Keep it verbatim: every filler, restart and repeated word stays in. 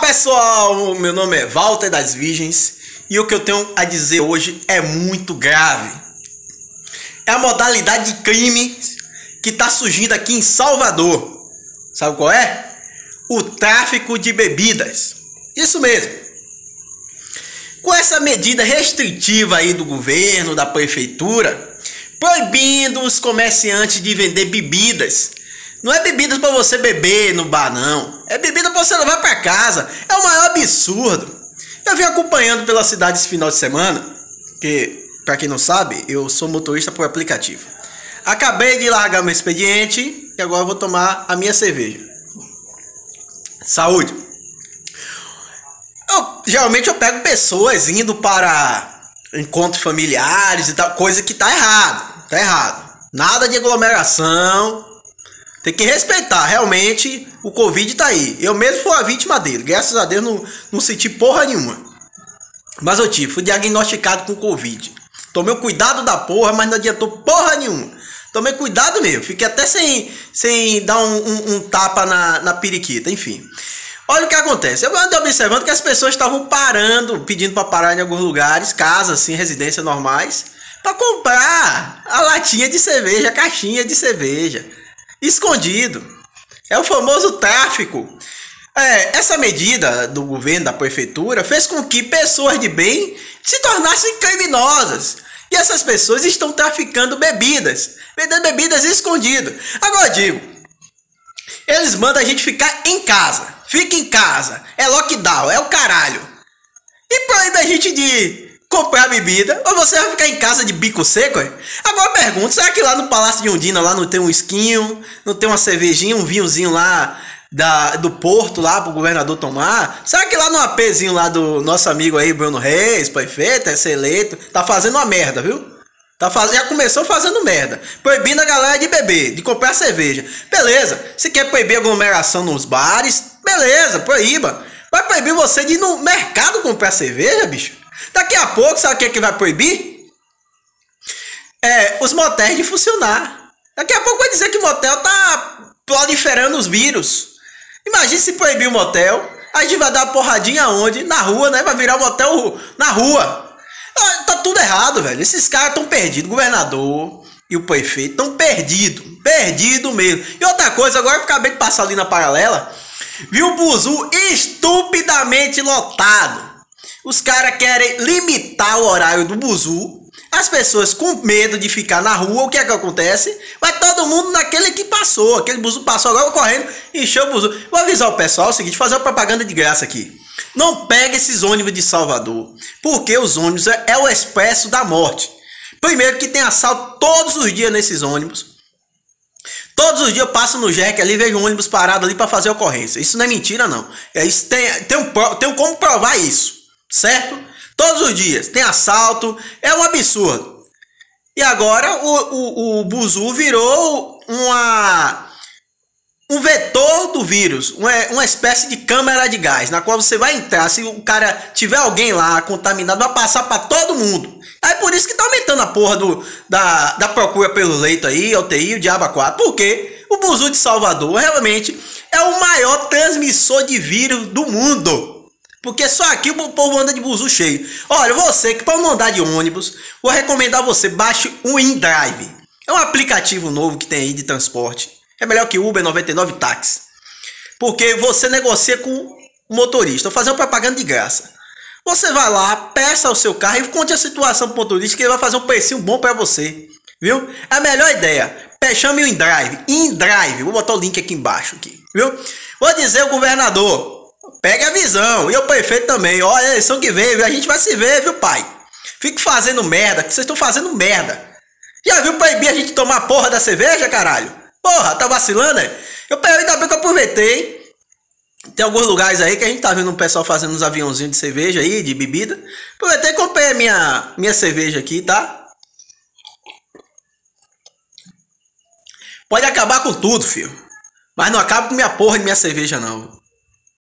pessoal, meu nome é Walter das Virgens e o que eu tenho a dizer hoje é muito grave. É a modalidade de crime que está surgindo aqui em Salvador. Sabe qual é? O tráfico de bebidas. Isso mesmo. Com essa medida restritiva aí do governo, da prefeitura, proibindo os comerciantes de vender bebidas. Não é bebidas para você beber no bar, não. É bebida para você levar para casa. É o maior absurdo. Eu vim acompanhando pela cidade esse final de semana, que, para quem não sabe, eu sou motorista por aplicativo. Acabei de largar meu expediente e agora vou tomar a minha cerveja. Saúde. Eu, geralmente eu pego pessoas indo para encontros familiares e tal, coisa que tá errado. Tá errado. Nada de aglomeração. Tem que respeitar, realmente o Covid tá aí. Eu mesmo fui a vítima dele, graças a Deus não, não senti porra nenhuma. Mas eu tive, fui diagnosticado com Covid. Tomei o cuidado da porra, mas não adiantou porra nenhuma. Tomei cuidado mesmo, fiquei até sem, sem dar um, um, um tapa na, na periquita, enfim. Olha o que acontece, eu andei observando que as pessoas estavam parando, pedindo para parar em alguns lugares, casas assim, residências normais, para comprar a latinha de cerveja, a caixinha de cerveja. Escondido. É o famoso tráfico. É, essa medida do governo, da prefeitura, fez com que pessoas de bem se tornassem criminosas. E essas pessoas estão traficando bebidas. Vendendo bebidas escondidas. Agora eu digo, eles mandam a gente ficar em casa. Fica em casa. É lockdown, é o caralho. E proíbe a gente de comprar bebida, ou você vai ficar em casa de bico seco? Hein? Agora eu pergunto, será que lá no Palácio de Undina lá não tem um esquinho, não tem uma cervejinha, um vinhozinho lá da, do Porto lá pro governador tomar? Será que lá no APzinho lá do nosso amigo aí, Bruno Reis, prefeito, esse eleito, tá fazendo uma merda, viu? Tá faz... Já começou fazendo merda, proibindo a galera de beber, de comprar cerveja. Beleza, se quer proibir aglomeração nos bares, beleza, proíba. Vai proibir você de ir no mercado comprar cerveja, bicho? Daqui a pouco, sabe o que é que vai proibir? É, os motéis de funcionar. Daqui a pouco vai dizer que o motel tá proliferando os vírus. Imagina se proibir o motel, a gente vai dar uma porradinha onde? Na rua, né? Vai virar um motel na rua. Tá tudo errado, velho. Esses caras estão perdidos. O governador e o prefeito estão perdidos. Perdido mesmo. E outra coisa, agora eu acabei de passar ali na paralela, vi o Buzu estupidamente lotado. Os caras querem limitar o horário do Buzu. As pessoas com medo de ficar na rua, o que é que acontece? Vai todo mundo naquele que passou. Aquele Buzu passou agora correndo e encheu o Buzu. Vou avisar o pessoal o seguinte, fazer uma propaganda de graça aqui. Não pega esses ônibus de Salvador, porque os ônibus é, é o expresso da morte. Primeiro que tem assalto todos os dias nesses ônibus. Todos os dias eu passo no Jack ali e vejo um ônibus parado ali para fazer ocorrência. Isso não é mentira, não. É, isso tem, tem, um, tem um como provar isso. Certo? Todos os dias tem assalto, é um absurdo. E agora o, o, o Buzu virou uma, um vetor do vírus, uma, uma espécie de câmara de gás, na qual você vai entrar, se o cara tiver alguém lá contaminado, vai passar para todo mundo. Aí por isso que tá aumentando a porra do, da, da procura pelo leito aí, U T I, o diabo quatro. Porque o Buzu de Salvador realmente é o maior transmissor de vírus do mundo. Porque só aqui o povo anda de buzu cheio. Olha, você que para não andar de ônibus, vou recomendar você baixe o InDrive. É um aplicativo novo que tem aí de transporte. É melhor que Uber noventa e nove táxi. Porque você negocia com o motorista. Vou fazer uma propaganda de graça. Você vai lá, peça o seu carro e conte a situação pro motorista que ele vai fazer um precinho bom para você. Viu? É a melhor ideia. Chame o InDrive. InDrive. Vou botar o link aqui embaixo. Aqui, viu? Vou dizer ao governador. Pega a visão, e o prefeito também. Olha a eleição que veio, a gente vai se ver, viu, pai? Fique fazendo merda, que vocês estão fazendo merda. Já viu proibir a gente tomar a porra da cerveja, caralho? Porra, tá vacilando, é? Eu ainda bem que eu aproveitei. Tem alguns lugares aí que a gente tá vendo um pessoal fazendo uns aviãozinhos de cerveja aí, de bebida. Aproveitei e comprei a minha, minha cerveja aqui, tá? Pode acabar com tudo, filho. Mas não acaba com minha porra de minha cerveja, não.